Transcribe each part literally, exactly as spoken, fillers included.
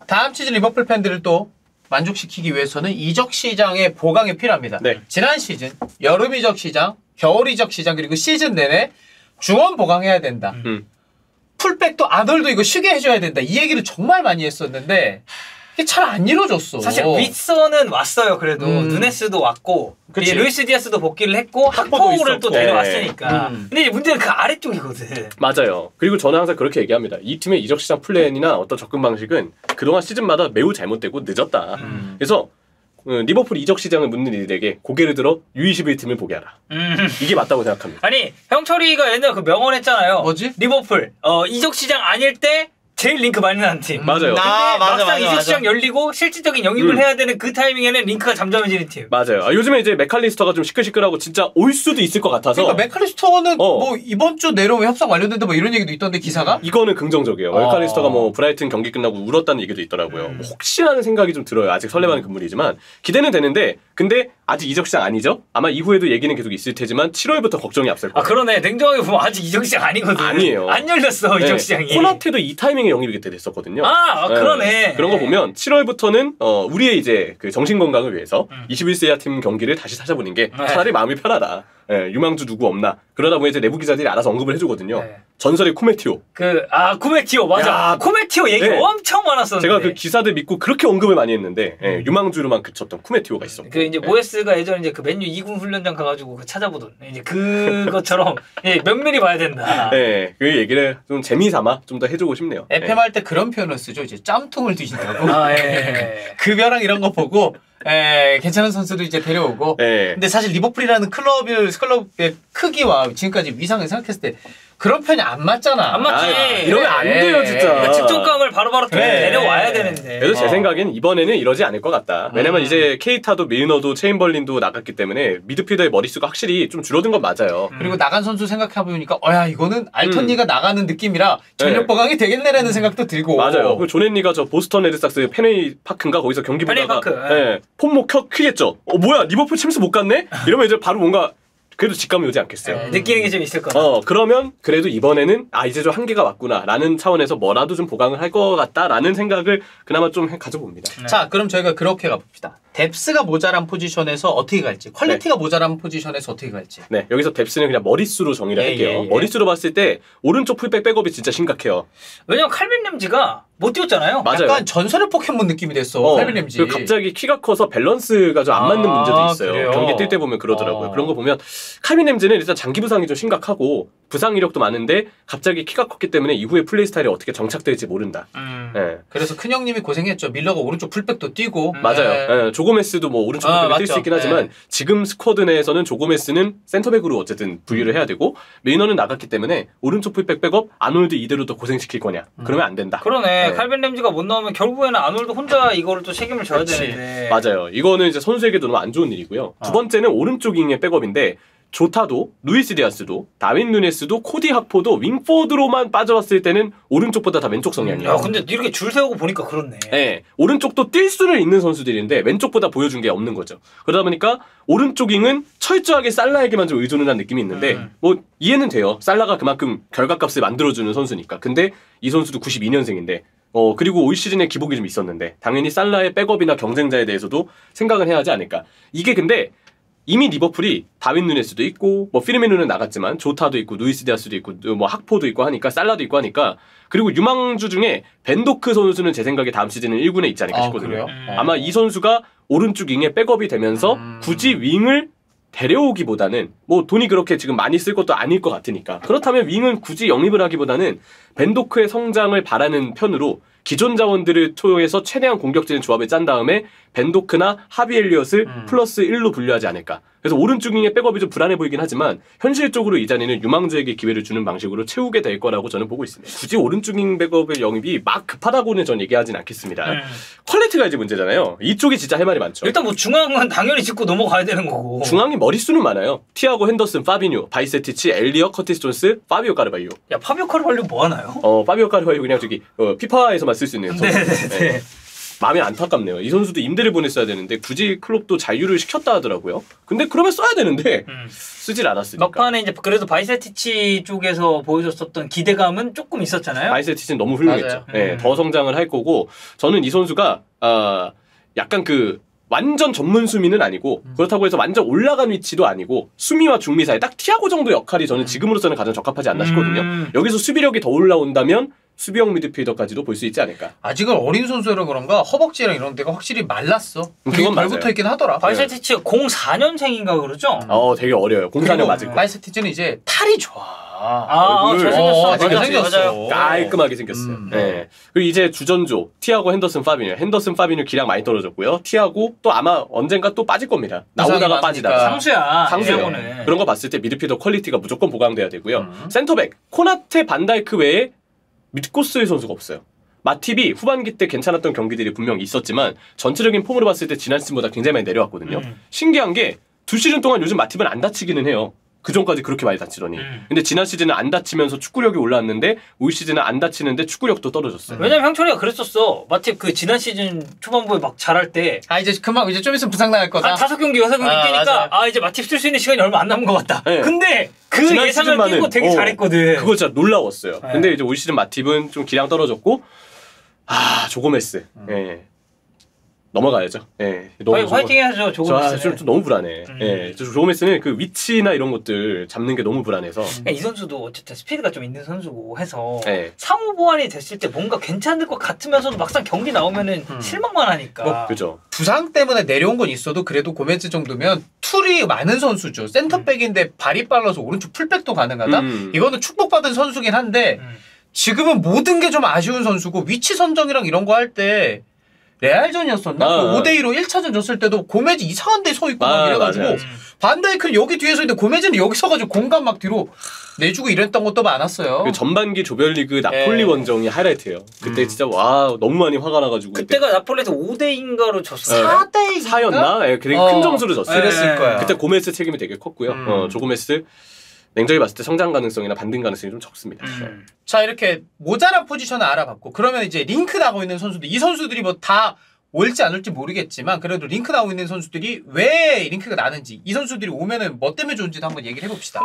다음 시즌 리버풀 팬들을 또 만족시키기 위해서는 이적 시장의 보강이 필요합니다. 네. 지난 시즌 여름 이적 시장, 겨울 이적 시장 그리고 시즌 내내 중원 보강해야 된다. 음. 풀백도 아놀드 이거 쉬게 해줘야 된다. 이 얘기를 정말 많이 했었는데 이게 잘 안 이루어졌어. 사실 윗선은 왔어요. 그래도 음. 누네스도 왔고 그치. 루이스 디아스도 복귀를 했고 학포를 또 데려왔으니까. 음. 근데 이제 문제는 그 아래쪽이거든. 맞아요. 그리고 저는 항상 그렇게 얘기합니다. 이 팀의 이적 시장 플랜이나 어떤 접근 방식은 그동안 시즌마다 매우 잘못되고 늦었다. 음. 그래서 리버풀 이적 시장을 묻는 이들에게 고개를 들어 유 이십일 팀을 보게 하라. 음. 이게 맞다고 생각합니다. 아니 형철이가 옛날에 그 명언했잖아요. 뭐지? 리버풀 어, 이적 시장 아닐 때 제일 링크 많이 나는 팀. 맞아요. 근데 아, 맞아, 막상 맞아, 이적 맞아. 시장 열리고 실질적인 영입을 음. 해야 되는 그 타이밍에는 링크가 잠잠해지는 팀. 맞아요. 아, 요즘에 이제 맥칼리스터가 좀 시끌시끌하고 진짜 올 수도 있을 것 같아서. 그러니까 맥칼리스터는 어. 뭐 이번 주 내려오면 협상 완료된다 뭐 이런 얘기도 있던데 기사가? 이거는 긍정적이에요. 아. 맥칼리스터가 뭐 브라이튼 경기 끝나고 울었다는 얘기도 있더라고요. 음. 뭐 혹시라는 생각이 좀 들어요. 아직 설레하는 금물이지만 기대는 되는데 근데 아직 이적 시장 아니죠? 아마 이후에도 얘기는 계속 있을 테지만 칠월부터 걱정이 앞설 거예요. 아 그러네. 냉정하게 보면 아직 이적 시장 아니거든. 아니에요. 안 열렸어 네. 이적 시장이. 코나테도 이 타이밍에 영입이 그때 됐었거든요. 아, 아 네. 그러네. 그런 거 보면 칠월부터는 어, 우리의 이제 그 정신 건강을 위해서 음. 이십일 세 이하 팀 경기를 다시 찾아보는 게 네. 차라리 마음이 편하다. 예, 유망주 누구 없나. 그러다 보면 이제 내부 기자들이 알아서 언급을 해주거든요. 네. 전설의 코메티오. 그 아 코메티오 맞아. 야, 코메티오 얘기 네. 엄청 많았었는데. 제가 그 기사들 믿고 그렇게 언급을 많이 했는데 예, 유망주로만 그쳤던 코메티오가 있었고. 그 이제 모에스가 예전에 이제 그 맨유 이 군 훈련장 가가지고 그 찾아보던 이제 그것처럼 예, 면밀히 봐야 된다. 네, 그 얘기를 좀 재미삼아 좀 더 해주고 싶네요. 에프엠 할 때 그런 표현을 쓰죠. 이제 짬통을 뒤진다고. 아 예. 급여랑 이런 거 보고 에, 괜찮은 선수도 이제 데려오고. 네. 근데 사실 리버풀이라는 클럽을 클럽의 크기와 지금까지 위상을 생각했을 때 그런 편이 안 맞잖아. 안 맞지. 아, 이러면 안 돼요, 진짜. 그러니까 측정감을 바로바로 그래. 내려와야 되는데. 그래서 제 어. 생각엔 이번에는 이러지 않을 것 같다. 왜냐면 음. 이제 케이타도 밀너도 체인벌린도 나갔기 때문에 미드필더의 머릿수가 확실히 좀 줄어든 건 맞아요. 음. 그리고 나간 선수 생각해보니까 어야 이거는 알턴니가 음. 나가는 느낌이라 전력 네. 보강이 되겠네라는 생각도 들고. 맞아요. 그 존앤리가 저 보스턴 레드삭스 페네이 파크인가 거기서 경기 페네이 보다가 파크, 예, 폼목 켜 크겠죠. 어 뭐야 리버풀 챔스 못 갔네? 이러면 이제 바로 뭔가 그래도 직감이 오지 않겠어요. 예, 느끼는 게 좀 있을 거다. 어 그러면 그래도 이번에는 아 이제 좀 한계가 왔구나 라는 차원에서 뭐라도 좀 보강을 할 것 같다라는 생각을 그나마 좀 해- 가져봅니다. 네. 자, 그럼 저희가 그렇게 가봅시다. 뎁스가 모자란 포지션에서 어떻게 갈지, 퀄리티가 모자란 포지션에서 어떻게 갈지. 네 여기서 뎁스는 그냥 머릿수로 정의를 예, 할게요. 예, 예. 머릿수로 봤을 때 오른쪽 풀백 백업이 진짜 심각해요. 왜냐면 칼빈 램지가 못 뛰었잖아요. 맞아요. 약간 전설의 포켓몬 느낌이 됐어. 어, 칼빈 램지. 그리고 갑자기 키가 커서 밸런스가 좀 안 맞는 아, 문제도 있어요. 그래요? 경기 뛸 때 보면 그러더라고요. 어. 그런 거 보면 칼빈 램지는 일단 장기 부상이 좀 심각하고 부상 이력도 많은데 갑자기 키가 컸기 때문에 이후에 플레이 스타일이 어떻게 정착될지 모른다. 음. 예. 그래서 큰 형님이 고생했죠. 밀러가 오른쪽 풀백도 뛰고. 음. 맞아요. 예, 조고메스도 뭐 오른쪽 아, 풀백을 뛸 수 맞죠. 있긴 하지만 네. 지금 스쿼드 내에서는 조고메스는 센터백으로 어쨌든 부유를 해야 되고 메이너는 나갔기 때문에 오른쪽 풀백 백업 아놀드 이대로 더 고생시킬 거냐? 그러면 안 된다. 그러네. 네. 칼빈 램지가 못 나오면 결국에는 아놀드 혼자 이거를 또 책임을 져야 그치. 되는데. 맞아요. 이거는 이제 선수에게도 너무 안 좋은 일이고요. 두 어. 번째는 오른쪽 윙의 백업인데 조타도, 루이스 디아스도, 다윈 누네스도, 코디 학포도 윙포드로만 빠져왔을 때는 오른쪽보다 다 왼쪽 성향이에요. 야 근데 이렇게 줄 세우고 보니까 그렇네. 네, 오른쪽도 뛸 수는 있는 선수들인데 왼쪽보다 보여준 게 없는 거죠. 그러다 보니까 오른쪽 윙은 철저하게 살라에게만 좀 의존을 한 느낌이 있는데 음. 뭐 이해는 돼요. 살라가 그만큼 결과값을 만들어주는 선수니까. 근데 이 선수도 구십이 년생인데 어 그리고 올 시즌에 기복이 좀 있었는데 당연히 살라의 백업이나 경쟁자에 대해서도 생각을 해야 하지 않을까. 이게 근데 이미 리버풀이 다윈 누네스도 있고 뭐 피르미누는 나갔지만 조타도 있고 루이스 디아스도 있고 뭐 학포도 있고 하니까 살라도 있고 하니까 그리고 유망주 중에 벤도크 선수는 제 생각에 다음 시즌은 일 군에 있지 않을까 아, 싶거든요. 그래요? 음. 아마 이 선수가 오른쪽 윙의 백업이 되면서 음. 굳이 윙을 데려오기보다는 뭐 돈이 그렇게 지금 많이 쓸 것도 아닐 것 같으니까 그렇다면 윙은 굳이 영입을 하기보다는 벤도크의 성장을 바라는 편으로 기존 자원들을 통해서 최대한 공격적인 조합을 짠 다음에 벤도크나 하비 엘리엇을 음. 플러스 일로 분류하지 않을까. 그래서 오른쪽 윙의 백업이 좀 불안해 보이긴 하지만 현실적으로 이 자리는 유망주에게 기회를 주는 방식으로 채우게 될 거라고 저는 보고 있습니다. 굳이 오른쪽 윙 백업의 영입이 막 급하다고는 전 얘기하진 않겠습니다. 음. 퀄리티가 이제 문제잖아요. 이쪽이 진짜 할 말이 많죠. 일단 뭐 중앙은 당연히 짚고 넘어가야 되는 거고. 중앙이 머릿수는 많아요. 티아고 핸더슨, 파비뉴, 바이세티치, 엘리어, 커티스 존스, 파비오 카르바이오. 야 파비오 카르발리오 뭐 하나요? 어, 파비오 카르바이오 그냥 저기 어, 피파에서만 쓸 수 있는 선수. 네네네. 네. 마음이 안타깝네요. 이 선수도 임대를 보냈어야 되는데 굳이 클롭도 잔류를 시켰다 하더라고요. 근데 그러면 써야 되는데 음. 쓰질 않았으니까. 막판에 이제 그래도 바이세티치 쪽에서 보여줬었던 기대감은 조금 있었잖아요. 바이세티치는 너무 훌륭했죠. 네, 음. 더 성장을 할 거고 저는 이 선수가 어, 약간 그 완전 전문 수미는 아니고 음. 그렇다고 해서 완전 올라간 위치도 아니고 수미와 중미 사이 딱 티아고 정도 역할이 저는 지금으로서는 가장 적합하지 않나 싶거든요. 음. 여기서 수비력이 더 올라온다면 수비형 미드필더까지도 볼 수 있지 않을까. 아직은 어린 선수라 그런가 허벅지랑 이런 데가 확실히 말랐어. 그건 덜 붙어있긴 하더라. 바이세티치가 공사 년생인가 그러죠? 음. 어 되게 어려요. 공사 년 맞을 거야. 바이세티치는 이제 탈이 좋아. 아, 아 잘생겼어. 어, 잘생겼어. 깔끔하게 생겼어요. 음. 네. 그리고 이제 주전조 티아고 핸더슨 파비뉴. 핸더슨 파비뉴 기량 많이 떨어졌고요. 티아고 또 아마 언젠가 또 빠질 겁니다. 나오다가 빠지다가. 상수야. 상수야. 그런 거 봤을 때 미드필더 퀄리티가 무조건 보강돼야 되고요. 음. 센터백 코나테 반다이크 외에 믿고 쓸 선수가 없어요. 마팁이 후반기 때 괜찮았던 경기들이 분명 있었지만 전체적인 폼으로 봤을 때 지난 시즌보다 굉장히 많이 내려왔거든요. 음. 신기한 게 두 시즌 동안 요즘 마팁은 안 다치기는 해요. 그 전까지 그렇게 많이 다치더니. 음. 근데 지난 시즌은 안 다치면서 축구력이 올라왔는데 올 시즌은 안 다치는데 축구력도 떨어졌어요. 음. 왜냐면 형철이가 그랬었어. 마팁 그 지난 시즌 초반부에 막 잘할 때 아 이제 금방 이제 좀 있으면 부상 나갈 거다. 아, 다섯 경기 여섯 경기 아, 뛰니까 맞아요. 아 이제 마팁 쓸 수 있는 시간이 얼마 안 남은 것 같다. 네. 근데 그 예상을 끼고 되게 어, 잘했거든. 그거 진짜 놀라웠어요. 네. 근데 이제 올 시즌 마팁은 좀 기량 떨어졌고 아 조고메스. 음. 예. 넘어가야죠. 예. 너무 화이, 화이팅 해야죠. 조고메스. 좀, 좀 너무 불안해. 음. 예. 조고메스는 그 위치나 이런 것들 잡는 게 너무 불안해서. 그러니까 이 선수도 어쨌든 스피드가 좀 있는 선수고 해서 예. 상호 보완이 됐을 때 뭔가 괜찮을 것 같으면서도 막상 경기 나오면은 음. 실망만 하니까. 뭐, 그죠. 부상 때문에 내려온 건 있어도 그래도 고메즈 정도면 툴이 많은 선수죠. 센터백인데 음. 발이 빨라서 오른쪽 풀백도 가능하다. 음. 이거는 축복받은 선수긴 한데 음. 지금은 모든 게 좀 아쉬운 선수고 위치 선정이랑 이런 거 할 때. 레알전이었었나? 아, 그 오 대 이로 일 차전 졌을 때도 고메즈 이상한 데 서 있고 막 아, 이래가지고 맞아요. 반다이크는 여기 뒤에 서 있는데 고메즈는 여기 서가지고 공간 막 뒤로 내주고 이랬던 것도 많았어요. 그 전반기 조별리그 나폴리 예. 원정이 하이라이트예요. 그때 음. 진짜 와 너무 많이 화가 나가지고 그때가 그때. 나폴리에서 오 대 이인가로 졌어요. 사 대 사였나? 예, 되게 어. 큰 점수를 졌어요. 그랬을 거야. 그때 고메스 책임이 되게 컸고요. 음. 어, 조고메스 냉정히 봤을 때 성장 가능성이나 반등 가능성이 좀 적습니다. 음. 자 이렇게 모자란 포지션을 알아봤고 그러면 이제 링크 나고 있는 선수들 이 선수들이 뭐 다 올지 안 올지 모르겠지만 그래도 링크 나오고 있는 선수들이 왜 링크가 나는지 이 선수들이 오면은 뭐 때문에 좋은지도 한번 얘기를 해봅시다.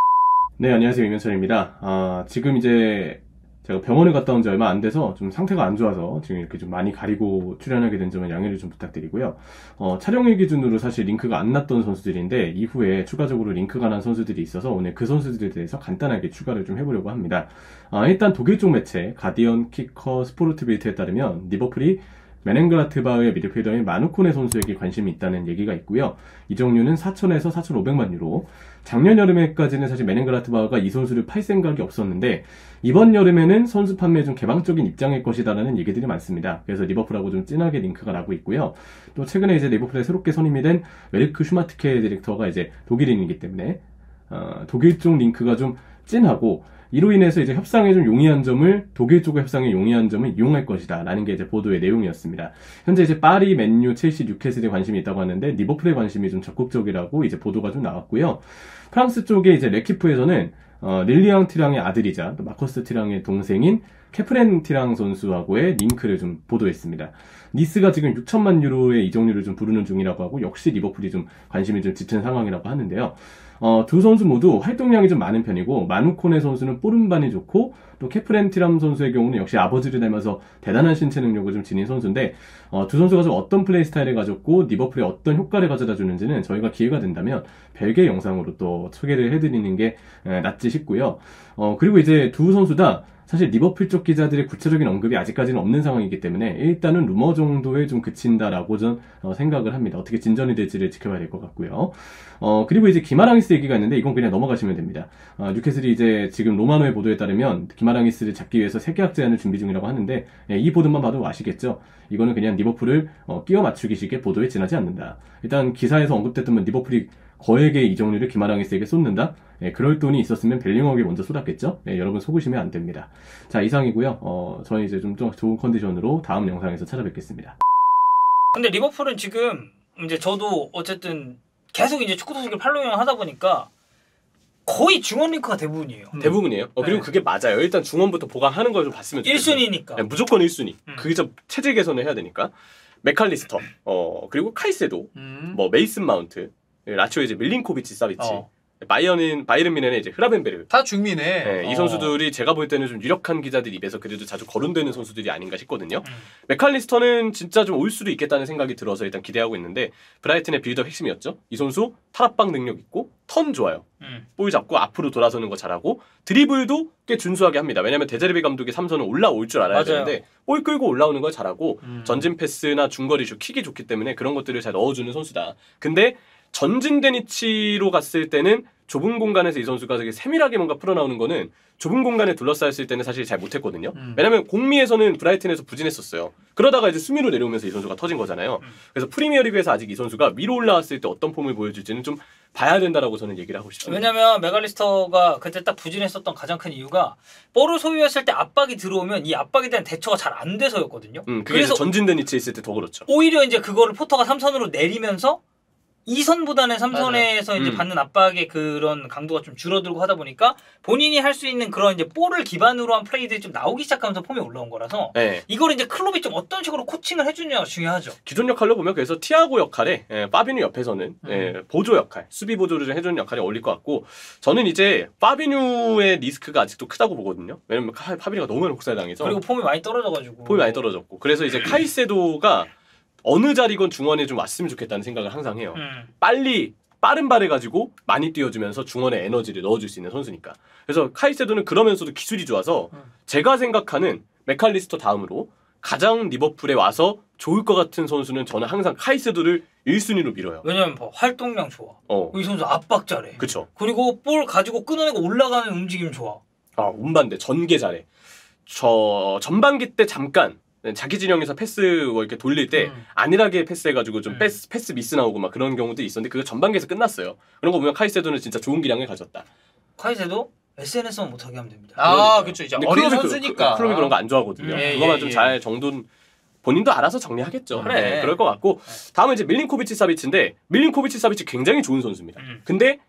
네 안녕하세요 임현철입니다. 아, 지금 이제 제가 병원에 갔다 온 지 얼마 안 돼서 좀 상태가 안 좋아서 지금 이렇게 좀 많이 가리고 출연하게 된 점은 양해를 좀 부탁드리고요. 어, 촬영일 기준으로 사실 링크가 안 났던 선수들인데 이후에 추가적으로 링크가 난 선수들이 있어서 오늘 그 선수들에 대해서 간단하게 추가를 좀 해보려고 합니다. 아, 일단 독일 쪽 매체 가디언 키커 스포르트빌트에 따르면 리버풀이 메넨글라트바흐의 미드필더인 마누코네 선수에게 관심이 있다는 얘기가 있고요. 이적료는 사천에서 사천오백만 유로. 작년 여름에까지는 사실 메넨글라트바흐가 이 선수를 팔 생각이 없었는데 이번 여름에는 선수 판매에 좀 개방적인 입장일 것이다라는 얘기들이 많습니다. 그래서 리버풀하고 좀 진하게 링크가 나고 있고요. 또 최근에 이제 리버풀에 새롭게 선임이 된 웨르크 슈마트케 디렉터가 이제 독일인이기 때문에 어, 독일 쪽 링크가 좀 찐하고 이로 인해서 이제 협상에 좀 용이한 점을 독일 쪽의 협상에 용이한 점을 이용할 것이다 라는 게 이제 보도의 내용이었습니다. 현재 이제 파리, 맨유, 첼시, 뉴캐슬에 관심이 있다고 하는데 리버풀의 관심이 좀 적극적이라고 이제 보도가 좀 나왔고요. 프랑스 쪽에 이제 레키프에서는 어, 릴리앙 티랑의 아들이자 또 마커스 티랑의 동생인 캐프렌 티랑 선수하고의 링크를 좀 보도했습니다. 니스가 지금 육천만 유로의 이적료를 좀 부르는 중이라고 하고 역시 리버풀이 좀 관심이 좀 짙은 상황이라고 하는데요. 어, 두 선수 모두 활동량이 좀 많은 편이고 마누코네 선수는 뽀른반이 좋고 또 캐프렌 티람 선수의 경우는 역시 아버지를 닮아서 대단한 신체 능력을 좀 지닌 선수인데 어, 두 선수가 좀 어떤 플레이 스타일을 가졌고 리버풀에 어떤 효과를 가져다 주는지는 저희가 기회가 된다면 별개 영상으로 또 소개를 해드리는 게 에, 낫지 싶고요. 어, 그리고 이제 두 선수 다 사실 리버풀 쪽 기자들의 구체적인 언급이 아직까지는 없는 상황이기 때문에 일단은 루머 정도에 좀 그친다라고 전 어, 생각을 합니다. 어떻게 진전이 될지를 지켜봐야 될 것 같고요. 어, 그리고 이제 기마랑이스 얘기가 있는데 이건 그냥 넘어가시면 됩니다. 어, 뉴캐슬이 이제 지금 로마노의 보도에 따르면 기마랑이스를 잡기 위해서 세 계약 제한을 준비 중이라고 하는데 예, 이 보도만 봐도 아시겠죠? 이거는 그냥 리버풀을 어, 끼워 맞추기식의 보도에 지나지 않는다. 일단 기사에서 언급됐던 리버풀이 거액의 이적료를 기마랑이스에게 쏟는다? 예, 그럴 돈이 있었으면 벨링엄에게 먼저 쏟았겠죠? 예, 여러분 속으시면 안 됩니다. 자, 이상이고요. 어, 저희 이제 좀 더 좋은 컨디션으로 다음 영상에서 찾아뵙겠습니다. 근데 리버풀은 지금 이제 저도 어쨌든 계속 이제 축구 소식을 팔로잉 하다 보니까 거의 중원 링크가 대부분이에요. 음. 대부분이에요. 어, 그리고 네. 그게 맞아요. 일단 중원부터 보강하는 걸 좀 봤으면 좋겠어요. 일 순위니까. 네, 무조건 일 순위. 음. 그게 좀 체질 개선을 해야 되니까. 맥칼리스터, 어 그리고 카이세도, 음. 뭐 메이슨 마운트, 라치오 이제 밀린코비치, 사비치, 어. 바이언은 바이른 뮌헨은 이제 흐라벤베르. 다 중미네. 네, 어. 이 선수들이 제가 볼 때는 좀 유력한 기자들 입에서 그래도 자주 거론되는 선수들이 아닌가 싶거든요. 음. 맥칼리스터는 진짜 좀 올 수도 있겠다는 생각이 들어서 일단 기대하고 있는데 브라이튼의 빌드업 핵심이었죠. 이 선수 탈압박 능력 있고 턴 좋아요. 음. 볼 잡고 앞으로 돌아서는 거 잘하고 드리블도 꽤 준수하게 합니다. 왜냐면 데자르비 감독이 삼선은 올라올 줄 알아야 맞아요. 되는데 볼 끌고 올라오는 걸 잘하고 음. 전진 패스나 중거리 슛 킥이 좋기 때문에 그런 것들을 잘 넣어주는 선수다. 근데 전진된 위치로 갔을 때는 좁은 공간에서 이 선수가 되게 세밀하게 뭔가 풀어나오는 거는 좁은 공간에 둘러싸였을 때는 사실 잘 못했거든요. 음. 왜냐면 공미에서는 브라이튼에서 부진했었어요. 그러다가 이제 수미로 내려오면서 이 선수가 터진 거잖아요. 음. 그래서 프리미어리그에서 아직 이 선수가 위로 올라왔을 때 어떤 폼을 보여줄지는 좀 봐야 된다라고 저는 얘기를 하고 싶습니다. 왜냐면 메갈리스터가 그때 딱 부진했었던 가장 큰 이유가 볼을 소유했을 때 압박이 들어오면 이 압박에 대한 대처가 잘 안 돼서였거든요. 음, 그게 그래서 이제 전진된 위치에 있을 때 더 그렇죠. 오히려 이제 그거를 포터가 삼선으로 내리면서 이 선보다는 삼 선에서 이제 음. 받는 압박의 그런 강도가 좀 줄어들고 하다 보니까 본인이 할 수 있는 그런 이제 볼을 기반으로 한 플레이들이 좀 나오기 시작하면서 폼이 올라온 거라서 네. 이걸 이제 클럽이 좀 어떤 식으로 코칭을 해주냐가 중요하죠. 기존 역할로 보면 그래서 티아고 역할에 예, 파비뉴 옆에서는 음. 예, 보조 역할, 수비 보조를 좀 해주는 역할이 어울릴 것 같고 저는 이제 파비뉴의 리스크가 아직도 크다고 보거든요. 왜냐면 카- 파비뉴가 너무 많이 혹살당해서 그리고 폼이 많이 떨어져가지고 폼이 많이 떨어졌고 그래서 이제 카이세도가 어느 자리건 중원에 좀 왔으면 좋겠다는 생각을 항상 해요. 음. 빨리 빠른 발을 가지고 많이 뛰어주면서 중원에 에너지를 넣어줄 수 있는 선수니까. 그래서 카이세도는 그러면서도 기술이 좋아서 음. 제가 생각하는 맥칼리스터 다음으로 가장 리버풀에 와서 좋을 것 같은 선수는 저는 항상 카이세도를 일 순위로 밀어요. 왜냐면 뭐 활동량 좋아. 어, 이 선수 압박 잘해. 그쵸. 그리고 볼 가지고 끊어내고 올라가는 움직임 좋아. 아, 운반대 전개 잘해. 저 전반기 때 잠깐 자기 진영에서 패스 뭐 이렇게 돌릴 때 음. 안일하게 패스해가지고 좀 음. 패스, 패스 미스 나오고 막 그런 경우도 있었는데 그거 전반기에서 끝났어요. 그런 거 보면 카이세도는 진짜 좋은 기량을 가졌다. 카이세도 에스엔에스만 못하게 하면 됩니다. 아, 그러니까요. 그렇죠. 이제 근데 어린 클럽이 선수니까. 그, 클럽이 그런 거 안 좋아하거든요. 음, 예, 그거만 예, 좀 예. 잘 정돈 본인도 알아서 정리하겠죠. 그래. 네, 그럴 것 같고 다음은 이제 밀린코비치 사비치인데 밀린코비치 사비치 굉장히 좋은 선수입니다. 음. 근데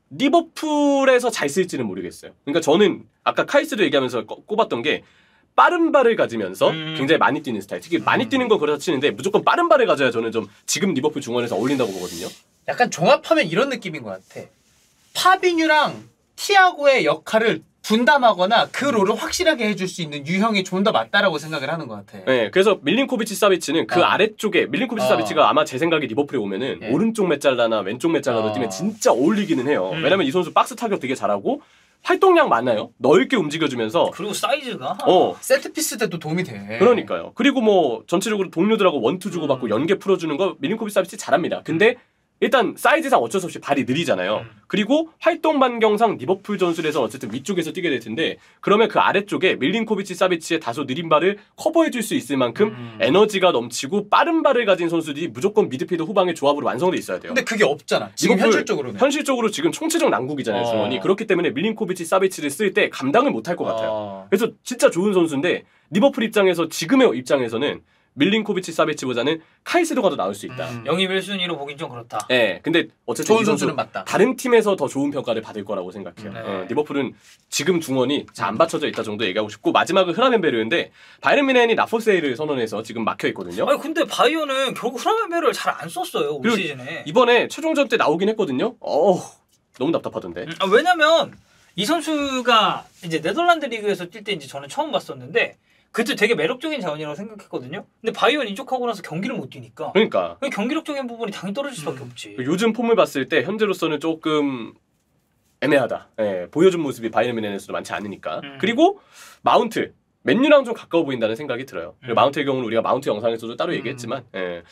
리버풀에서 잘 쓸지는 모르겠어요. 그러니까 저는 아까 카이스도 얘기하면서 꼽- 꼽았던 게 빠른 발을 가지면서 음. 굉장히 많이 뛰는 스타일. 특히 많이 뛰는 거 그렇다 치는데 무조건 빠른 발을 가져야 저는 좀 지금 리버풀 중원에서 어울린다고 보거든요. 약간 종합하면 이런 느낌인 것 같아. 파비뉴랑 티아고의 역할을 분담하거나 그 롤을 확실하게 해줄 수 있는 유형이 좀 더 맞다라고 생각을 하는 것 같아. 네, 그래서 밀린코비치 사비치는 그 어. 아래쪽에 밀린코비치 어. 사비치가 아마 제 생각에 리버풀에 오면은 예. 오른쪽 메잘라나 왼쪽 메잘라로 어. 뛰면 진짜 어울리기는 해요. 음. 왜냐면 이 선수 박스 타격 되게 잘하고 활동량 많아요. 넓게 움직여주면서 그리고 사이즈가 어 세트피스 때도 도움이 돼. 그러니까요. 그리고 뭐 전체적으로 동료들하고 원투 주고 받고 음. 연계 풀어주는 거 밀린코비치 사비치 잘합니다. 근데 일단 사이즈상 어쩔 수 없이 발이 느리잖아요. 음. 그리고 활동 반경상 리버풀 전술에서 어쨌든 위쪽에서 뛰게 될 텐데 그러면 그 아래쪽에 밀린코비치 사비치의 다소 느린 발을 커버해줄 수 있을 만큼 음. 에너지가 넘치고 빠른 발을 가진 선수들이 무조건 미드필더 후방의 조합으로 완성돼 있어야 돼요. 근데 그게 없잖아. 지금 리버풀 현실적으로는. 현실적으로 지금 총체적 난국이잖아요. 어. 중원이. 그렇기 때문에 밀린코비치 사비치를 쓸 때 감당을 못할 것 같아요. 어. 그래서 진짜 좋은 선수인데 리버풀 입장에서 지금의 입장에서는 밀린코비치 사비치보다는 카이세도가 더 나을 수 있다. 음. 영입 일 순위로 보긴 좀 그렇다. 예, 근데 어쨌든 좋은 이 선수 선수는 맞다. 다른 팀에서 더 좋은 평가를 받을 거라고 생각해요. 네. 어, 리버풀은 지금 중원이 잘 안 받쳐져 있다 정도 얘기하고 싶고 마지막은 흐라벤베르인데 바이에른 뮌헨이 라포세이를 선언해서 지금 막혀 있거든요. 아니 근데 바이오는 결국 흐라멘베를 잘 안 썼어요 올 그리고 시즌에. 이번에 최종전 때 나오긴 했거든요. 어, 너무 답답하던데. 음, 아, 왜냐면 이 선수가 이제 네덜란드 리그에서 뛸 때 이제 저는 처음 봤었는데 그때 되게 매력적인 자원이라고 생각했거든요. 근데 바이오는 이적하고 나서 경기를 못 뛰니까 그러니까 그 경기력적인 부분이 당연히 떨어질 수밖에 음. 없지. 요즘 폼을 봤을 때 현재로서는 조금 애매하다. 예, 보여준 모습이 바이에른 뮌헨에서도 많지 않으니까. 음. 그리고 마운트 맨유랑 좀 가까워 보인다는 생각이 들어요. 그리고 음. 마운트의 경우는 우리가 마운트 영상에서도 따로 음. 얘기했지만 예.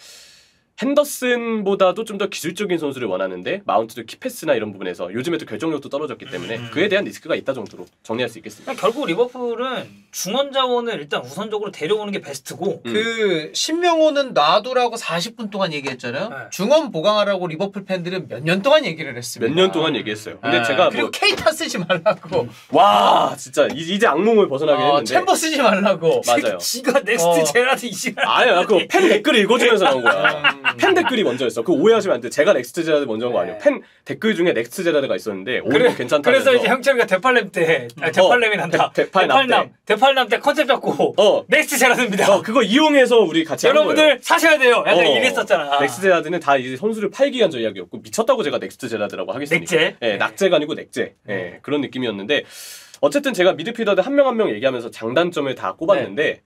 핸더슨보다도 좀 더 기술적인 선수를 원하는데 마운트도 키패스나 이런 부분에서 요즘에 또 결정력도 떨어졌기 때문에 음. 그에 대한 리스크가 있다 정도로 정리할 수 있겠습니다. 그러니까 결국 리버풀은 중원 자원을 일단 우선적으로 데려오는 게 베스트고. 음. 그 신명호는 놔두라고 사십 분 동안 얘기했잖아요. 네. 중원 보강하라고 리버풀 팬들은 몇 년 동안 얘기를 했습니다. 몇 년 동안 얘기했어요. 근데 네. 제가 그리고 뭐, 케이타 쓰지 말라고. 와 진짜 이- 이제 악몽을 벗어나긴 어, 했는데. 챔버 쓰지 말라고. 맞아요. 지가 넥스트 어. 제라드 이 시간. 아니야, 그 팬 댓글 읽어주면서 나온 거야. 음. 팬 댓글이 먼저였어. 그 오해하시면 안 돼. 제가 넥스트 제라드 먼저 한 거 아니에요. 네. 팬 댓글 중에 넥스트 제라드가 있었는데 오히려 그래, 괜찮다면서. 그래서 이제 형철이가 대팔렘 때, 아, 대팔렘이란다. 대- 대팔남 때. 대팔남 때 컨셉 잡고 어. 넥스트 제라드입니다. 어, 그거 이용해서 우리 같이 한 거예요. 여러분들 사셔야 돼요. 약간 어. 이랬었잖아. 넥스트 제라드는 다 이제 선수를 팔기 위한 전략이었고 미쳤다고 제가 넥스트 제라드라고 하겠습니까? 넥제? 예, 낙제가 아니고 넥제. 예, 그런 느낌이었는데 어쨌든 제가 미드필더들 한 명 한 명 얘기하면서 장단점을 다 꼽았는데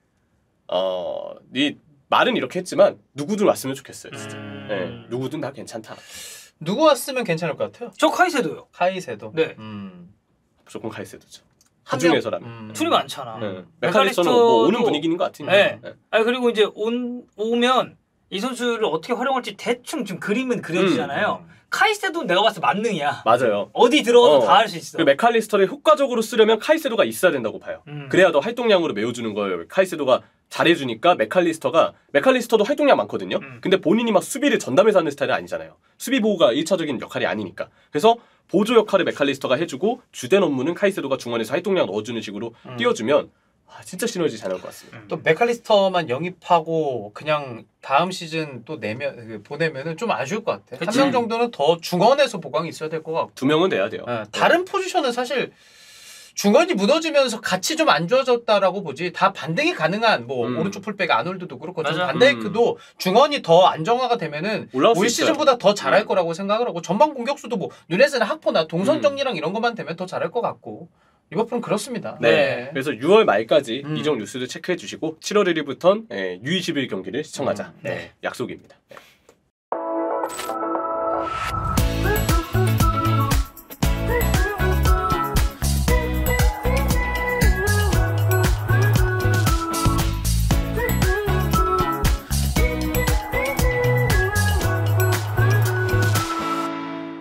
어, 이 말은 이렇게 했지만 누구든 왔으면 좋겠어요, 진짜. 음. 예, 누구든 다 괜찮다. 누구 왔으면 괜찮을 것 같아요? 저 카이세도요. 카이세도. 네. 음. 무조건 카이세도죠. 한 그 중에서라면. 음. 툴이 많잖아. 예. 메칼리스터는 뭐 오는 분위기인 것 같은데. 네. 예. 아 그리고 이제 온 오면 이 선수를 어떻게 활용할지 대충 좀 그림은 그려지잖아요. 음. 카이세도 내가 봤을 때 만능이야. 맞아요. 어디 들어가도 어. 다 할 수 있어. 그 메칼리스터를 효과적으로 쓰려면 카이세도가 있어야 된다고 봐요. 음. 그래야 더 활동량으로 메워주는 거예요. 카이세도가 잘해주니까 메칼리스터가 메칼리스터도 활동량 많거든요. 음. 근데 본인이 막 수비를 전담해서 하는 스타일은 아니잖아요. 수비 보호가 일차적인 역할이 아니니까. 그래서 보조 역할을 메칼리스터가 해주고 주된 업무는 카이세도가 중원에서 활동량 넣어주는 식으로 음. 띄워주면 아, 진짜 시너지 잘 나올 것 같습니다. 음. 또 메칼리스터만 영입하고 그냥 다음 시즌 또 내면 그 보내면은 좀 아쉬울 것 같아. 그치. 한 명 정도는 더 중원에서 보강이 있어야 될 것 같고. 두 명은 돼야 돼요. 예, 다른 포지션은 사실 중원이 무너지면서 같이 좀 안 좋아졌다라고 보지. 다 반등이 가능한 뭐 음. 오른쪽 풀백 아놀드도 그렇고 좀 맞아. 반데이크도 중원이 더 안정화가 되면은 올라올 수 올 있어요. 시즌보다 더 잘할 음. 거라고 생각을 하고 전방 공격수도 뭐 누네스나 학포나 동선 음. 정리랑 이런 것만 되면 더 잘할 것 같고 리버풀은 그렇습니다. 네. 그래서 유월 말까지 음. 이적 뉴스를 체크해 주시고 칠월 일 일부터는 유 이십일 경기를 시청하자. 음. 네. 네. 약속입니다. 네.